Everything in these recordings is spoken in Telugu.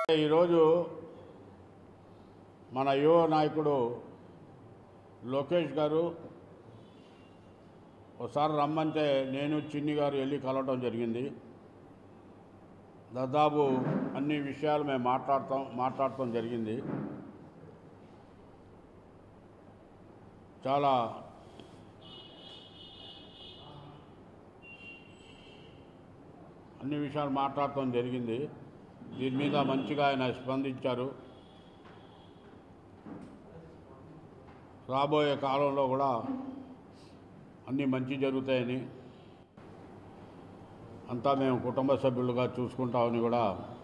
ఈరోజు మన యువ నాయకుడు లోకేష్ గారు ఒకసారి రమ్మంటే నేను చిన్ని గారు వెళ్ళి కలవడం జరిగింది. దాదాపు అన్ని విషయాలు మేము మాట్లాడటం జరిగింది. చాలా అన్ని విషయాలు మాట్లాడటం జరిగింది. దీని మీద మంచిగా ఆయన స్పందించారు. రాబోయే కాలంలో కూడా అన్నీ మంచి జరుగుతాయని, అంతా మేము కుటుంబ సభ్యులుగా చూసుకుంటామని కూడా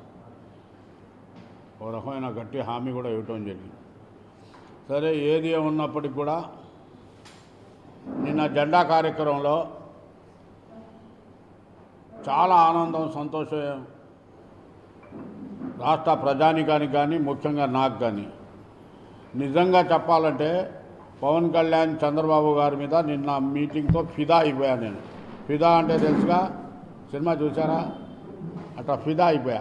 ఒక రకమైన గట్టి హామీ కూడా ఇవ్వటం జరిగింది. సరే, ఏది ఉన్నప్పటికి కూడా నిన్న జెండా కార్యక్రమంలో చాలా ఆనందం, సంతోషం రాష్ట్ర ప్రజానికానికి కానీ ముఖ్యంగా నాకు కానీ. నిజంగా చెప్పాలంటే పవన్ కళ్యాణ్ చంద్రబాబు గారి మీద నిన్న మీటింగ్తో ఫిదా అయిపోయా. నేను ఫిదా అంటే తెలుసుగా, సినిమా చూసారా? అట్లా ఫిదా అయిపోయా.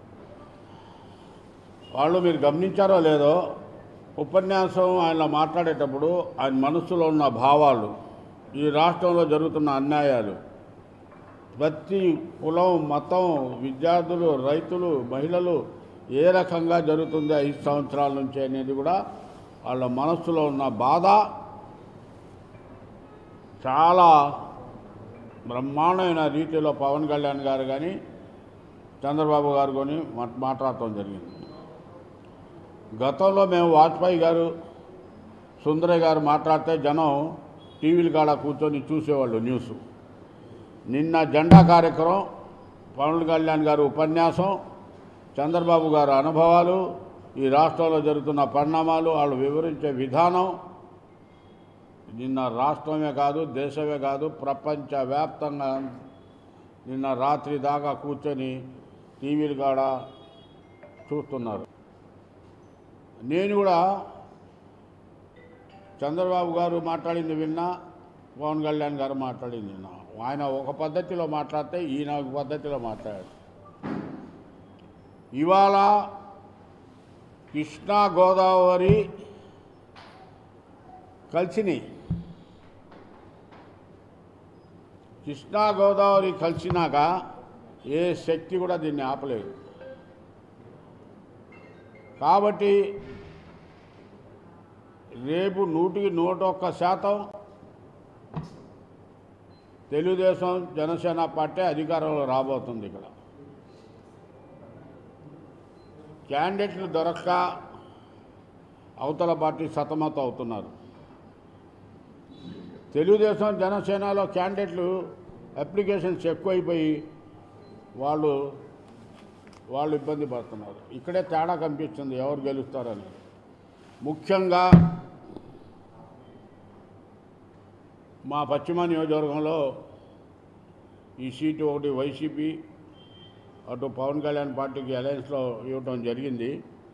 వాళ్ళు మీరు గమనించారో లేదో, ఉపన్యాసం ఆయన మాట్లాడేటప్పుడు ఆయన మనసులో ఉన్న భావాలు, ఈ రాష్ట్రంలో జరుగుతున్న అన్యాయాలు, ప్రతి కులం, మతం, విద్యార్థులు, రైతులు, మహిళలు ఏ రకంగా జరుగుతుంది 5 సంవత్సరాల నుంచి అనేది కూడా వాళ్ళ మనస్సులో ఉన్న బాధ చాలా బ్రహ్మాండమైన రీతిలో పవన్ కళ్యాణ్ గారు కానీ చంద్రబాబు గారు కానీ మాట్లాడటం జరిగింది. గతంలో మేము వాజ్పేయి గారు, సుందరయ్య గారు మాట్లాడితే జనం టీవీల కాడ కూర్చొని చూసేవాళ్ళు న్యూస్. నిన్న జెండా కార్యక్రమం, పవన్ కళ్యాణ్ గారు ఉపన్యాసం, చంద్రబాబు గారు అనుభవాలు, ఈ రాష్ట్రంలో జరుగుతున్న పరిణామాలు వాళ్ళు వివరించే విధానం నిన్న రాష్ట్రమే కాదు, దేశమే కాదు, ప్రపంచవ్యాప్తంగా నిన్న రాత్రి దాకా కూర్చొని టీవీల కాడ చూస్తున్నారు. నేను కూడా చంద్రబాబు గారు మాట్లాడింది విన్నా, పవన్ కళ్యాణ్ గారు మాట్లాడింది విన్నా. ఆయన ఒక పద్ధతిలో మాట్లాడితే ఈయన ఒక పద్ధతిలో మాట్లాడారు. ఇవాళ కృష్ణా గోదావరి కలిసినాయి. కృష్ణా గోదావరి కలిసినాక ఏ శక్తి కూడా దీన్ని ఆపలేదు. కాబట్టి రేపు 100కి 101% తెలుగుదేశం జనసేన పార్టీ అధికారంలో రాబోతుంది. ఇక్కడ క్యాండిడేట్లు దొరక్క అవతల పార్టీ సతమతం అవుతున్నారు. తెలుగుదేశం జనసేనలో క్యాండిడేట్లు అప్లికేషన్స్ ఎక్కువైపోయి వాళ్ళు ఇబ్బంది పడుతున్నారు. ఇక్కడే తేడా కనిపిస్తుంది ఎవరు గెలుస్తారని. ముఖ్యంగా మా పశ్చిమ నియోజకవర్గంలో ఈ సీటు ఒకటి వైసీపీ, అటు పవన్ కళ్యాణ్ పార్టీకి అలయన్స్లో ఇవ్వటం జరిగింది.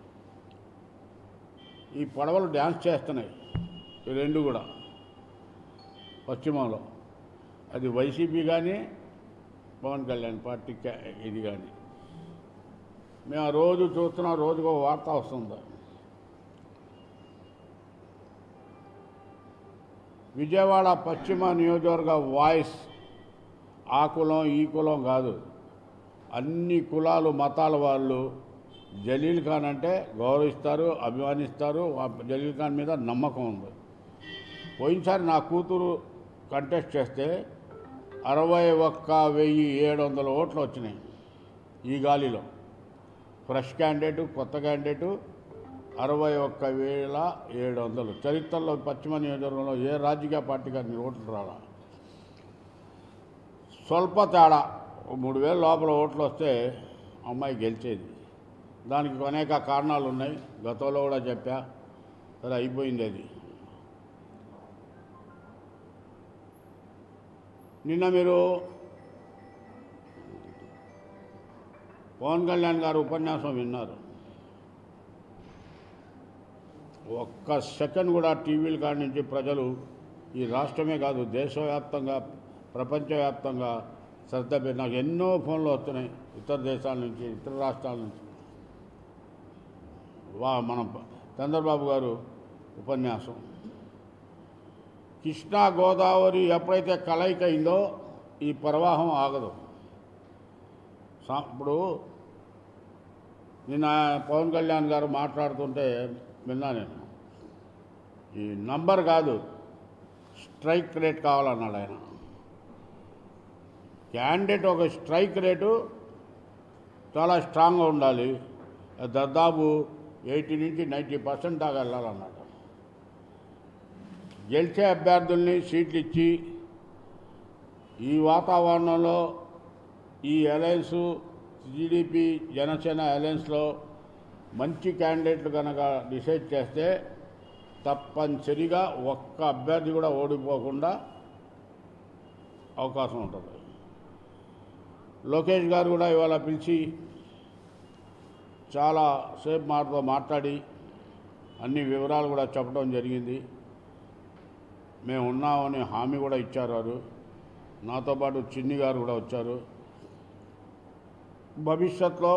ఈ పడవలు డ్యాన్స్ చేస్తున్నాయి ఈ రెండు కూడా పశ్చిమంలో, అది వైసీపీ కానీ పవన్ కళ్యాణ్ పార్టీ ఇది కానీ. మేము రోజు చూస్తున్నాం, రోజుకు ఒక వార్త వస్తుంది. విజయవాడ పశ్చిమ నియోజకవర్గ వాయిస్ ఆ కులం ఈ కులం కాదు, అన్ని కులాలు మతాల వాళ్ళు జలీల్ ఖాన్ అంటే గౌరవిస్తారు, అభిమానిస్తారు. జలీల్ ఖాన్ మీద నమ్మకం ఉంది. పోయినసారి నా కూతురు కంటెస్ట్ చేస్తే 61,700 ఓట్లు వచ్చినాయి ఈ గాలిలో. ఫ్రెష్ క్యాండిడేటు, కొత్త క్యాండిడేటు 61,700. చరిత్రలో పశ్చిమ నియోజకవర్గంలో ఏ రాజకీయ పార్టీకి అన్ని ఓట్లు రాలా. స్వల్ప తేడా 3,000 లోపల ఓట్లు వస్తే అమ్మాయి గెలిచేది. దానికి అనేక కారణాలు ఉన్నాయి, గతంలో కూడా చెప్పా. సరే, అయిపోయింది అది. నిన్న మీరు పవన్ కళ్యాణ్ గారు ఉపన్యాసం విన్నారు. ఒక్క సెకండ్ కూడా టీవీల కాడి నుంచి ప్రజలు, ఈ రాష్ట్రమే కాదు దేశవ్యాప్తంగా, ప్రపంచవ్యాప్తంగా శ్రద్ధ పెట్టి, నాకు ఎన్నో ఫోన్లు వస్తున్నాయి ఇతర దేశాల నుంచి, ఇతర రాష్ట్రాల నుంచి. మన చంద్రబాబు గారు ఉపన్యాసం. కృష్ణా గోదావరి ఎప్పుడైతే కలయిక అయిందో ఈ ప్రవాహం ఆగదు. ఇప్పుడు నిన్న పవన్ కళ్యాణ్ గారు మాట్లాడుతుంటే విన్నా నేను. ఈ నంబర్ కాదు, స్ట్రైక్ రేట్ కావాలన్నాడు ఆయన. క్యాండిడేట్ ఒక స్ట్రైక్ రేటు చాలా స్ట్రాంగ్గా ఉండాలి. దాదాపు 80 నుంచి 90% దాకా వెళ్ళాలన్నాడు. గెలిచే అభ్యర్థుల్ని సీట్లు ఇచ్చి ఈ వాతావరణంలో ఈ అలయన్సు టీడీపీ జనసేన అలయన్స్లో మంచి క్యాండిడేట్లు కనుక డిసైడ్ చేస్తే తప్పనిసరిగా ఒక్క అభ్యర్థి కూడా ఓడిపోకుండా అవకాశం ఉంటుంది. లోకేష్ గారు కూడా ఇవాళ పిలిచి చాలా సేపు మాతో మాట్లాడి అన్ని వివరాలు కూడా చెప్పడం జరిగింది. మేము ఉన్నామని హామీ కూడా ఇచ్చారు వారు. నాతో పాటు చిన్ని గారు కూడా వచ్చారు. భవిష్యత్తులో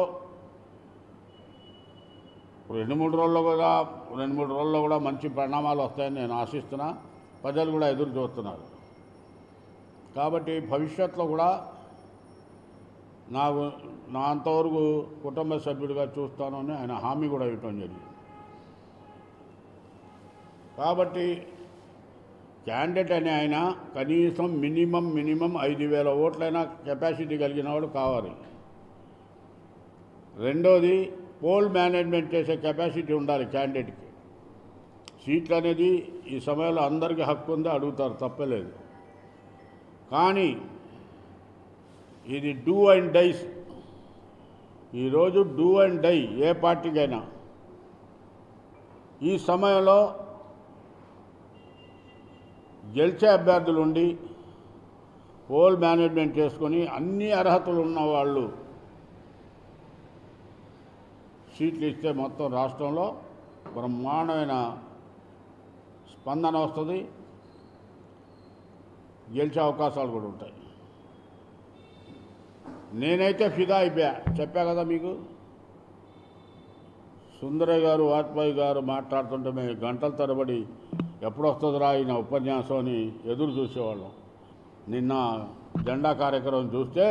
2-3 రోజుల్లో కూడా మంచి పరిణామాలు వస్తాయని నేను ఆశిస్తున్నా. ప్రజలు కూడా ఎదురు చూస్తున్నారు. కాబట్టి భవిష్యత్తులో కూడా నా అంతవరకు కుటుంబ సభ్యుడిగా చూస్తానని ఆయన హామీ కూడా ఇవ్వటం జరిగింది. కాబట్టి క్యాండిడేట్ అని ఆయన కనీసం మినిమం 5,000 ఓట్లైనా కెపాసిటీ కలిగిన వాడు కావాలి. రెండోది, పోల్ మేనేజ్మెంట్ చేసే కెపాసిటీ ఉండాలి క్యాండిడేట్కి. సీట్లు అనేది ఈ సమయంలో అందరికీ హక్కు ఉంది, అడుగుతారు, తప్పలేదు. కానీ ఇది డూ అండ్ డైస్. ఈరోజు డూ అండ్ డై ఏ పార్టీకైనా. ఈ సమయంలో గెలిచే అభ్యర్థులు ఉండి పోల్ మేనేజ్మెంట్ చేసుకొని అన్ని అర్హతలు ఉన్న వాళ్ళు సీట్లు ఇస్తే మొత్తం రాష్ట్రంలో బ్రహ్మాండమైన స్పందన వస్తుంది. గెలిచే అవకాశాలు కూడా ఉంటాయి. నేనైతే ఫిదా అయిపోయా, చెప్పా కదా మీకు. సుందరయ్య గారు, వాజ్పేయి గారు మాట్లాడుతుంటే మేము గంటల తరబడి ఎప్పుడు వస్తుందిరా ఈయన ఉపన్యాసం అని ఎదురు చూసేవాళ్ళం. నిన్న జెండా కార్యక్రమం చూస్తే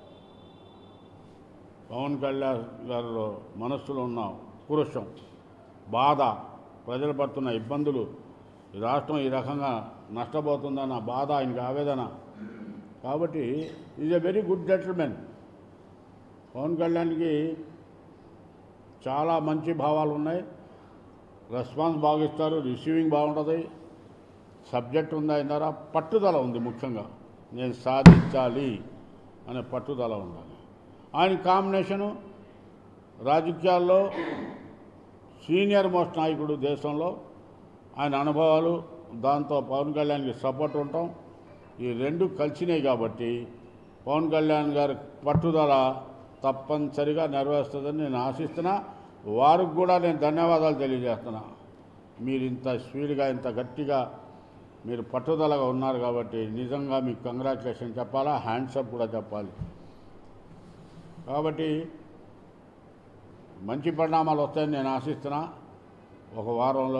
పవన్ కళ్యాణ్ గారు మనస్సులో ఉన్న పురుషం, బాధ, ప్రజలు పడుతున్న ఇబ్బందులు, ఈ రాష్ట్రం ఈ రకంగా నష్టపోతుందన్న బాధ, ఆయనకి ఆవేదన. కాబట్టి is a very good gentlemen. Pawan కళ్యాణ్కి చాలా మంచి భావాలు ఉన్నాయి. రెస్పాన్స్ బాగా ఇస్తారు, రిసీవింగ్ బాగుంటుంది, సబ్జెక్ట్ ఉంది, ఆయన ద్వారా పట్టుదల ఉంది. ముఖ్యంగా నేను సాధించాలి అనే పట్టుదల ఉండాలి. ఆయన కాంబినేషను రాజకీయాల్లో సీనియర్ మోస్ట్ నాయకుడు దేశంలో. ఆయన అనుభవాలు, దాంతో పవన్ కళ్యాణ్కి సపోర్ట్ ఉండటం, ఈ రెండు కలిసినాయి. కాబట్టి పవన్ కళ్యాణ్ గారి పట్టుదల తప్పనిసరిగా నెరవేరుస్తుందని నేను ఆశిస్తున్నా. వారికి కూడా నేను ధన్యవాదాలు తెలియజేస్తున్నా. మీరు ఇంత స్పీడ్గా, ఇంత గట్టిగా, మీరు పట్టుదలగా ఉన్నారు కాబట్టి నిజంగా మీకు కంగ్రాచులేషన్ చెప్పాలా, హ్యాండ్సప్ కూడా చెప్పాలి. కాబట్టి మంచి పరిణామాలు వస్తాయని నేను ఆశిస్తున్నా. ఒక వారంలో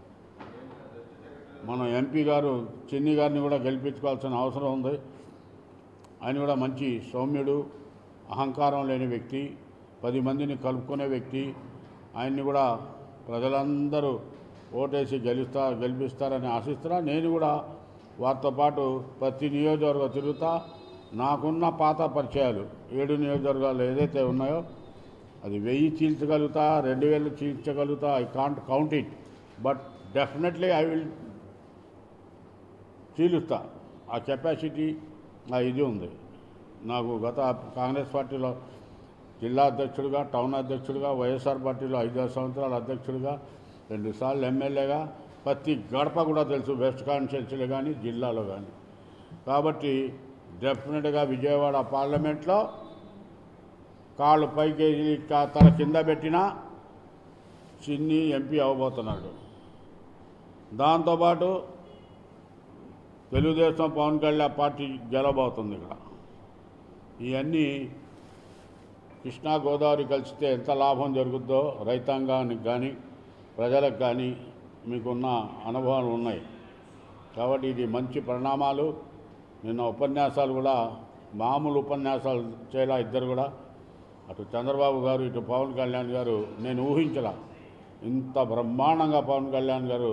మన ఎంపీ గారు చిన్ని గారిని కూడా గెలిపించుకోవాల్సిన అవసరం ఉంది. ఆయన కూడా మంచి సౌమ్యుడు, అహంకారం లేని వ్యక్తి, 10 మందిని కలుపుకునే వ్యక్తి. ఆయన్ని కూడా ప్రజలందరూ ఓటేసి గెలిపిస్తారని ఆశిస్తున్నా. నేను కూడా వారితో పాటు ప్రతి నియోజకవర్గం తిరుగుతా. నాకున్న పాత పరిచయాలు 7 నియోజకవర్గాలు ఏదైతే ఉన్నాయో అది 1000 చీల్చగలుగుతా, 2000 చీల్చగలుగుతా. I can't count it, but definitely I will చీలుస్తా. ఆ కెపాసిటీ, ఆ ఇది ఉంది నాకు. గత కాంగ్రెస్ పార్టీలో జిల్లా అధ్యక్షుడిగా, టౌన్ అధ్యక్షుడిగా, వైఎస్ఆర్ పార్టీలో 5 సంవత్సరాల అధ్యక్షుడిగా, 2 సార్లు ఎమ్మెల్యేగా, ప్రతి గడప కూడా తెలుసు, వెస్ట్ కాన్స్టిట్యున్సీలో కానీ జిల్లాలో కానీ. కాబట్టి డెఫినెట్గా విజయవాడ పార్లమెంట్లో కాళ్ళు పైకి తల కింద పెట్టినా చిన్ని ఎంపీ అవ్వబోతున్నాడు. దాంతోపాటు తెలుగుదేశం పవన్ కళ్యాణ్ పార్టీ గెలవబోతుంది. ఇక్కడ ఇవన్నీ కృష్ణా గోదావరి కలిసితే ఎంత లాభం జరుగుద్దో రైతాంగానికి కానీ ప్రజలకు కానీ మీకున్న అనుభవాలు ఉన్నాయి. కాబట్టి ఇది మంచి పరిణామాలు. నిన్న ఉపన్యాసాలు కూడా మామూలు ఉపన్యాసాలు చేయాల ఇద్దరు కూడా, అటు చంద్రబాబు గారు ఇటు పవన్ కళ్యాణ్ గారు. నేను ఊహించలా ఇంత బ్రహ్మాండంగా పవన్ కళ్యాణ్ గారు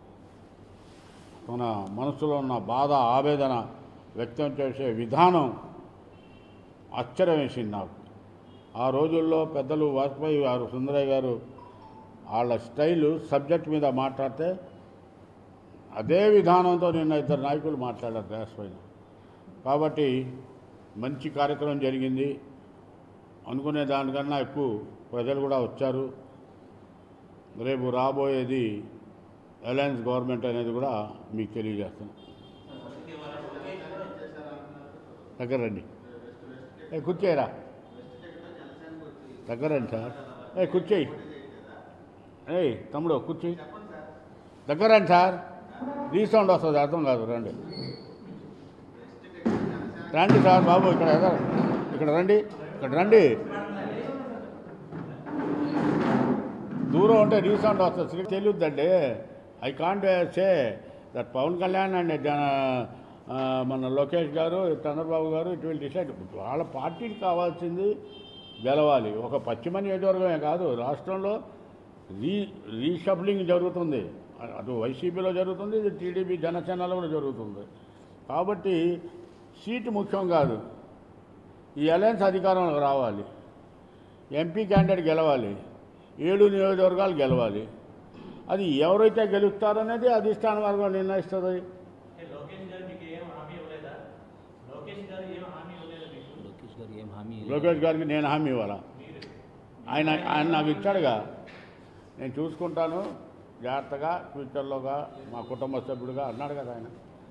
తన మనసులో ఉన్న బాధ ఆవేదన వ్యక్తం చేసే విధానం ఆశ్చర్యం వేసింది నాకు. ఆ రోజుల్లో పెద్దలు వాజ్పేయి గారు, సుందరయ్య గారు వాళ్ళ స్టైలు సబ్జెక్ట్ మీద మాట్లాడితే అదే విధానంతో నిన్న ఇద్దరు నాయకులు మాట్లాడారు గ్యాస్ పైన. కాబట్టి మంచి కార్యక్రమం జరిగింది. అనుకునే దానికన్నా ఎక్కువ ప్రజలు కూడా వచ్చారు. రేపు రాబోయేది అలయన్స్ గవర్నమెంట్ అనేది కూడా మీకు తెలియజేస్తున్నాను. దగ్గర రండి, కూర్చోయరా, దగ్గర రండి సార్. కూర్చోయి, తమ్ముడు కూర్చోయి, దగ్గర రండి సార్. రీసౌండ్ వస్తుంది, అర్థం కాదు. రండి రండి సార్ బాబు, ఇక్కడ రండి, ఇక్కడ రండి. దూరం ఉంటే రీసౌండ్ వస్తుంది, తెలియద్దండి. I can't say that Pawan Kalyan and మన లోకేష్ గారు, చంద్రబాబు గారు ఇట్ విల్ డిసైడ్. వాళ్ళ పార్టీకి కావాల్సింది గెలవాలి. ఒక పశ్చిమ నియోజకవర్గమే కాదు, రాష్ట్రంలో రీషఫ్లింగ్ జరుగుతుంది. అటు వైసీపీలో జరుగుతుంది, ఇది టీడీపీ జనసేనలో కూడా జరుగుతుంది. కాబట్టి సీటు ముఖ్యం కాదు, ఈ అలయన్స్ అధికారంలో రావాలి. ఎంపీ క్యాండిడేట్ గెలవాలి, 7 నియోజకవర్గాలు గెలవాలి. అది ఎవరైతే గెలుస్తారనేది అధిష్టాన వర్గం నిర్ణయిస్తుంది. లోకేష్ గారికి నేను హామీ ఇవ్వాలా? ఆయన నాకు ఇచ్చాడుగా, నేను చూసుకుంటాను జాగ్రత్తగా ఫ్యూచర్లోగా మా కుటుంబ సభ్యుడిగా అన్నాడు కదా ఆయన.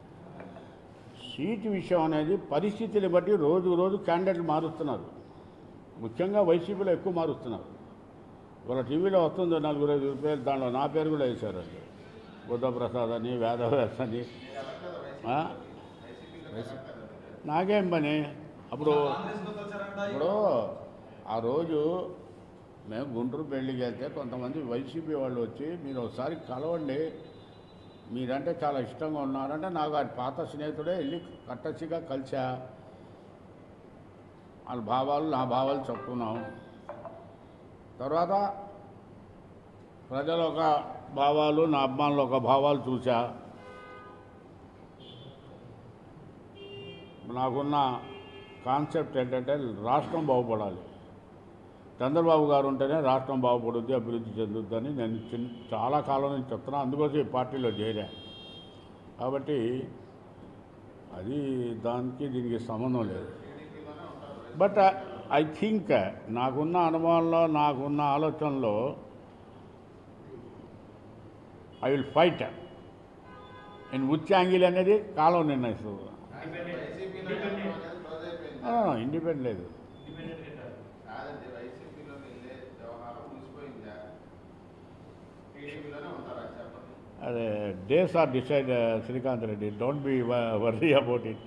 సీటు విషయం అనేది పరిస్థితిని బట్టి రోజు రోజు క్యాండిడేట్లు మారుస్తున్నారు. ముఖ్యంగా వైసీపీలో ఎక్కువ మారుస్తున్నారు. వాళ్ళ టీవీలో వస్తుంది 4-5 పేరు, దాంట్లో నా పేరు కూడా వేశారు. అది బుద్ధప్రసాద్ అని, వేదవ్యాస్ అని. నాకేం పని అప్పుడు ఆ రోజు మేము గుంటూరు పెళ్ళికి వెళ్తే కొంతమంది వైసీపీ వాళ్ళు వచ్చి మీరు ఒకసారి కలవండి, మీరంటే చాలా ఇష్టంగా ఉన్నారంటే, నాకు ఆ పాత స్నేహితుడే వెళ్ళి కట్టసిగా కలిసా. వాళ్ళ భావాలు నా భావాలు చెప్పుకున్నాం. తర్వాత ప్రజల ఒక భావాలు, నా అభిమానులు ఒక భావాలు చూసా. నాకున్న కాన్సెప్ట్ ఏంటంటే రాష్ట్రం బాగుపడాలి. చంద్రబాబు గారు ఉంటేనే రాష్ట్రం బాగుపడుద్ది, అభివృద్ధి చెందుద్దని నేను చాలా కాలం నుంచి చెప్తున్నా. అందుకోసం ఈ పార్టీలో చేరా. కాబట్టి అది దానికి దీనికి సంబంధం లేదు. బట్ ఐ థింక్ నాకున్న అనుభవంలో, నాకున్న ఆలోచనలో I will fight in which angle అనేది కాలం నిర్ణయిస్తుంది. ఇండిపెండెంట్ లేదు. అదే days are decide Srikanth Reddy, don't be worry about it.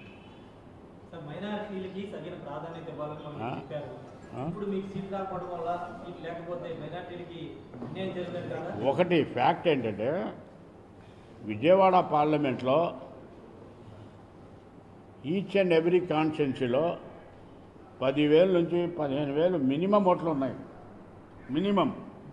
ఒకటి ఫ్యాక్ట్ ఏంటంటే విజయవాడ పార్లమెంట్లో ఈచ్ అండ్ ఎవ్రీ కాన్స్టిట్యున్సీలో 10,000 నుంచి 15,000 మినిమం ఓట్లు ఉన్నాయి. మినిమం.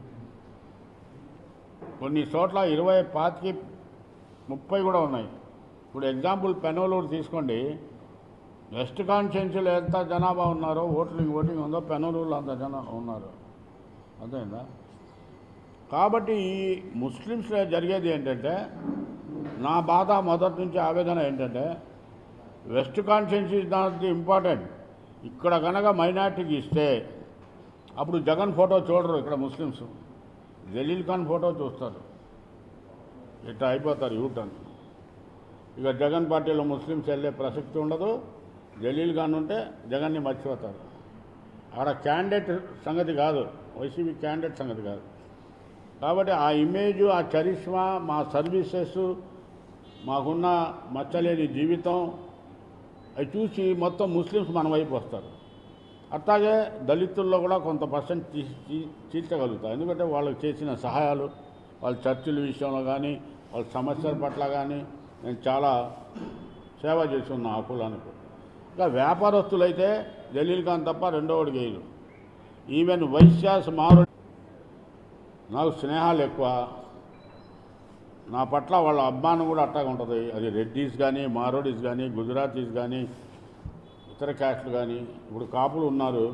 కొన్ని చోట్ల 20, 25, 30 కూడా ఉన్నాయి. ఇప్పుడు ఎగ్జాంపుల్ పెనోలూరు తీసుకోండి. వెస్ట్ కాన్స్టిట్యున్సీలో ఎంత జనాభా ఉన్నారో, ఓటింగ్ ఉందో, పెనోలూరులో అంత జనాభా ఉన్నారు. అర్థమైందా? కాబట్టి ఈ ముస్లిమ్స్లో జరిగేది ఏంటంటే, నా బాధ మొదటి నుంచి ఆవేదన ఏంటంటే, west constituency is not the important. ఇక్కడ కనుక మైనార్టీకి ఇస్తే అప్పుడు జగన్ ఫోటో చూడరు ఇక్కడ ముస్లిమ్స్, జలీల్ ఖాన్ ఫోటో చూస్తారు. ఇట్లా అయిపోతారు యూటర్న్. ఇక జగన్ పార్టీలో ముస్లిమ్స్ వెళ్ళే ప్రసక్తి ఉండదు. జలీల్ ఖాన్ ఉంటే జగన్ని మర్చిపోతారు. ఆడ క్యాండిడేట్ సంగతి కాదు, వైసీపీ క్యాండిడేట్ సంగతి కాదు. కాబట్టి ఆ ఇమేజ్, ఆ చరిష్మా, మా సర్వీసెస్, మాకున్న మచ్చలేని జీవితం అవి చూసి మొత్తం ముస్లిమ్స్ మన వైపు వస్తారు. అట్లాగే దళితుల్లో కూడా కొంత పర్సెంట్ తీర్చగలుగుతాం. ఎందుకంటే వాళ్ళకి చేసిన సహాయాలు, వాళ్ళ చర్చల విషయంలో కానీ, వాళ్ళ సమస్యల పట్ల కానీ నేను చాలా సేవ చేస్తున్నా ఆ కులానికి. ఇంకా వ్యాపారస్తులైతే జలీల్ ఖాన్ తప్ప రెండోవాడికి వేయరు. ఈవెన్ వైశ్యాస్ మారు నాకు స్నేహాలు ఎక్కువ, నా పట్ల వాళ్ళ అభిమానం కూడా అట్టాగా ఉంటుంది. అది రెడ్డీస్ కానీ, మారోడీస్ కానీ, గుజరాతీస్ కానీ, ఇతర క్యాస్ట్లు కానీ. ఇప్పుడు కాపులు ఉన్నారు,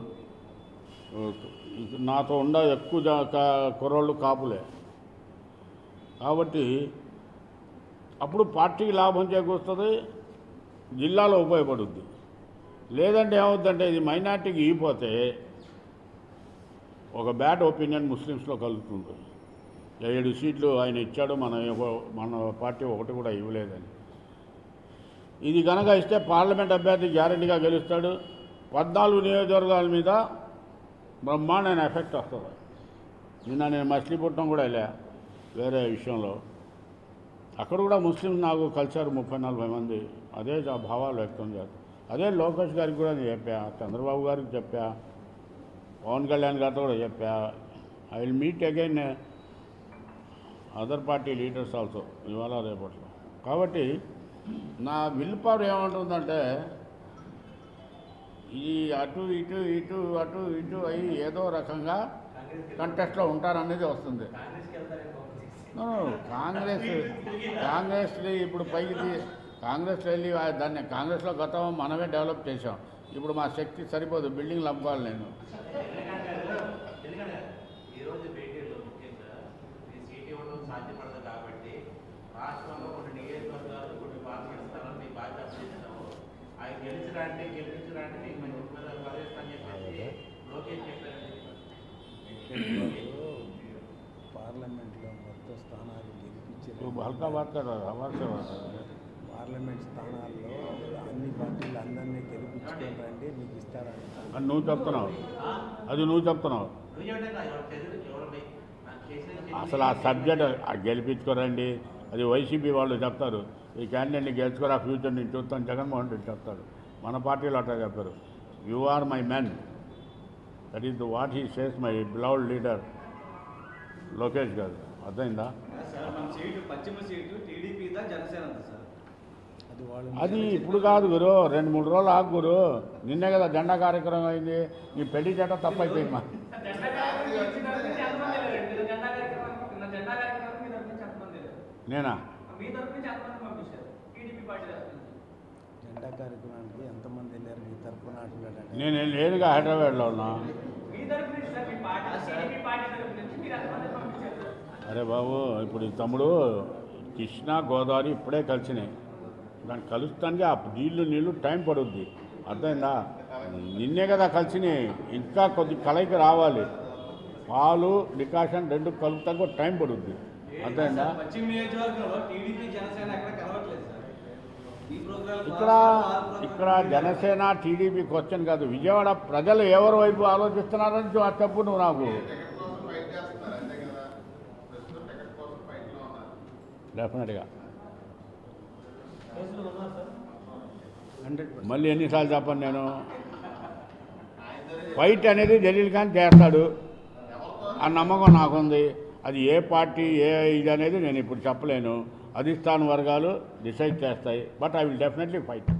నాతో ఎక్కువ కుర్రోళ్ళు కాపులే. కాబట్టి అప్పుడు పార్టీకి లాభం చేకూరుస్తుంది, జిల్లాలో ఉపయోగపడుద్ది. లేదంటే ఏమవుద్దంటే ఇది మైనార్టీకి ఇగిపోతే ఒక బ్యాడ్ ఒపీనియన్ ముస్లిమ్స్లో కలుగుతుంది. 7 సీట్లు ఆయన ఇచ్చాడు, మన పార్టీ ఒకటి కూడా ఇవ్వలేదని. ఇది కనుక ఇస్తే పార్లమెంట్ అభ్యర్థి గ్యారెంటీగా గెలుస్తాడు. 14 నియోజకవర్గాల మీద బ్రహ్మాండమైన ఎఫెక్ట్ వస్తుంది. నిన్న నేను మచిలీపట్నం కూడా వెళ్ళా వేరే విషయంలో. అక్కడ కూడా ముస్లిం నాకు కలిసారు 30-40 మంది. అదే భావాలు వ్యక్తం చేస్తారు. అదే లోకేష్ గారికి కూడా నేను చెప్పా, చంద్రబాబు గారికి చెప్పా, పవన్ కళ్యాణ్ గారితో కూడా చెప్పా. I will meet again other party leaders also ఇవాళ రేపట్లో. కాబట్టి నా విల్ పవర్ ఏమంటుందంటే ఈ అటు ఇటు ఇటు అటు ఇటు అయ్యి ఏదో రకంగా కంటెస్ట్లో ఉంటారనేది వస్తుంది. కాంగ్రెస్ ఇప్పుడు పైకి కాంగ్రెస్లో వెళ్ళి దాన్ని కాంగ్రెస్లో గతం మనమే డెవలప్ చేసాం. ఇప్పుడు మా శక్తి సరిపోదు, బిల్డింగ్లు అమ్ముకోవాలి నేను. పార్లమెంట్లో మొత్తం స్థానాలు గెలిపించారు. పార్లమెంట్ స్థానాల్లో అన్ని పార్టీలు అందరినీ గెలిపించుకోవాలంటే మీకు ఇస్తారంట. నువ్వు చెప్తున్నావు, అది నువ్వు చెప్తున్నావు. అసలు ఆ సబ్జెక్ట్ గెలిపించుకోరండి, అది వైసీపీ వాళ్ళు చెప్తారు. ఈ క్యాండిడేట్ని గెలుచుకోరా, ఫ్యూచర్ నేను చూస్తాను జగన్మోహన్ రెడ్డి చెప్తాడు. మన పార్టీలో అట్లా చెప్పారు. You are my men, that is what he says my beloved leader Lokesh గారు. అర్థమైందా? అది ఇప్పుడు కాదు గురు, 2-3 రోజులు ఆగు గురు. నిన్నే కదా జెండా కార్యక్రమం అయింది. నీ పెళ్లి చేట తప్పైపోయింది. మా నేనా జెండా కార్యక్రమానికి ఎంతమంది వెళ్ళారు మీ తరఫున? నేను లేదుగా, హైదరాబాద్లో ఉన్నా. అరే బాబు, ఇప్పుడు ఈ తమ్ముడు కృష్ణా గోదావరి ఇప్పుడే కలిసినాయి. దాన్ని కలుస్తానికి ఆ నీళ్ళు టైం పడుద్ది. అర్థమైందా? నిన్నే కదా కలిసినాయి, ఇంకా కొద్ది కలయికి రావాలి. పాలు డికాషన్ 2 కలుపుతానికి టైం పడుద్ది. అర్థమైందా? ఇక్కడ జనసేన టీడీపీ క్వశ్చన్ కాదు. విజయవాడ ప్రజలు ఎవరి వైపు ఆలోచిస్తున్నారని చెప్పు నువ్వు నాకు. డెఫినెట్గా మళ్ళీ ఎన్నిసార్లు చెప్పను నేను. ఫైట్ అనేది జలీల్ ఖాన్ చేస్తాడు, ఆ నమ్మకం నాకుంది. అది ఏ పార్టీ ఇది అనేది నేను ఇప్పుడు చెప్పలేను. అధిష్టాన వర్గాలు డిసైడ్ చేస్తాయి. But I will definitely fight.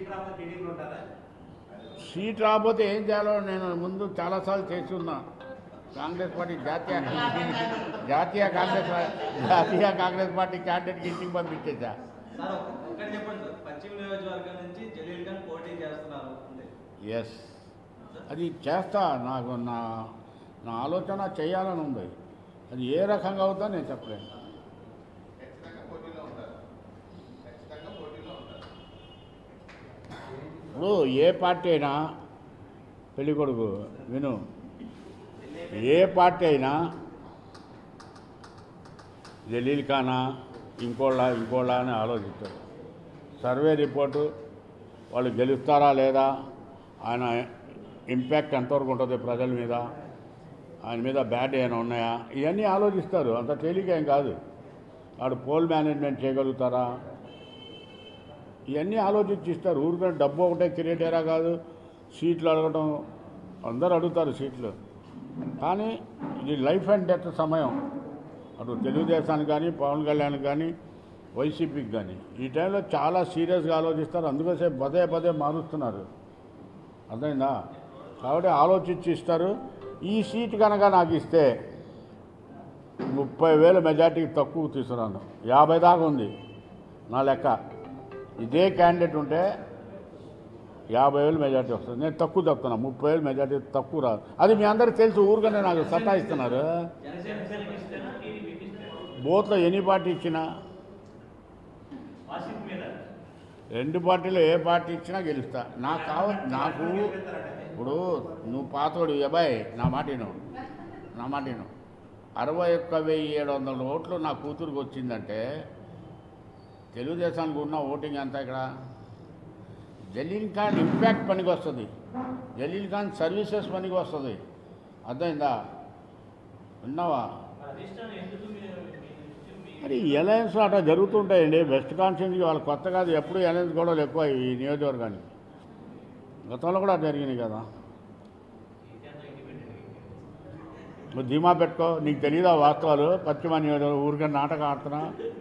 Seat రాకపోతే ఏం చేయాలో నేను ముందు చాలాసార్లు చేసి ఉన్నా. కాంగ్రెస్ పార్టీ జాతీయ కాంగ్రెస్ పార్టీ క్యాండిడేట్కి ఇంటికి పంపించేసా. ఎస్, అది చేస్తా. నాకు నా ఆలోచన చేయాలని ఉంది. అది ఏ రకంగా అవుతుందో నేను చెప్పలేను. ఇప్పుడు ఏ పార్టీ అయినా, పెళ్ళికొడుకు విను, ఏ పార్టీ అయినా జలీల్ ఖానా ఇంకోళ్ళ అని ఆలోచిస్తారు. సర్వే రిపోర్టు వాళ్ళు గెలుస్తారా లేదా, ఆయన ఇంపాక్ట్ ఎంతవరకు ఉంటుంది ప్రజల మీద, ఆయన మీద బ్యాడ్ ఏమైనా ఉన్నాయా, ఇవన్నీ ఆలోచిస్తారు. అంత తేలికేం కాదు. వాడు పోల్ మేనేజ్మెంట్ చేయగలుగుతారా, ఇవన్నీ ఆలోచించిస్తారు. ఊరికే డబ్బు ఒకటే క్రియేటరా కాదు, సీట్లు అడగటం అందరూ అడుగుతారు సీట్లు, కానీ ఇది లైఫ్ అండ్ డెత్ సమయం. అటు తెలుగుదేశానికి కానీ, పవన్ కళ్యాణ్కి కానీ, వైసీపీకి కానీ ఈ టైంలో చాలా సీరియస్గా ఆలోచిస్తారు. అందుకోసే పదే మారుస్తున్నారు. అర్థమైందా? కాబట్టి ఆలోచించి ఇస్తారు. ఈ సీటు కనుక నాకు ఇస్తే 30,000 మెజార్టీకి తక్కువ తీసుకురాను. 50 దాకా ఉంది నా లెక్క. ఇదే క్యాండిడేట్ ఉంటే 50,000 మెజార్టీ వస్తుంది. నేను తక్కువ చెప్తున్నా, 30,000 మెజార్టీ తక్కువ రాదు. అది మీ అందరికీ తెలుసు. ఊరికనే నాకు సత్తా ఇస్తున్నారు. బోత్లో ఎన్ని పార్టీ ఇచ్చినా, 2 పార్టీలో ఏ పార్టీ ఇచ్చినా గెలుస్తా. నాకు ఇప్పుడు నువ్వు పాతోడు అబ్బాయి, నా మాట విను. 61,700 ఓట్లు నా కూతురుకి వచ్చిందంటే తెలుగుదేశానికి ఉన్న ఓటింగ్ అంతా ఇక్కడ జలీల్ ఖాన్ ఇంపాక్ట్ పనికి వస్తుంది, జలీల్ ఖాన్ సర్వీసెస్ పనికి వస్తుంది. అర్థమైందా? విన్నావా? మరి అలయన్స్ అట్లా జరుగుతుంటాయండి. వెస్ట్ కాన్స్టిట్యూన్సీకి వాళ్ళు కొత్త కాదు, ఎప్పుడు అలయన్స్ గొడవలు ఎక్కువ ఈ నియోజకవర్గానికి. గతంలో కూడా జరిగినాయి కదా. నువ్వు ధీమా పెట్టుకో. నీకు తెలియదా వాస్తవాలు? పశ్చిమ నియోజకవర్గం ఊరికే నాటకం ఆడుతున్నా.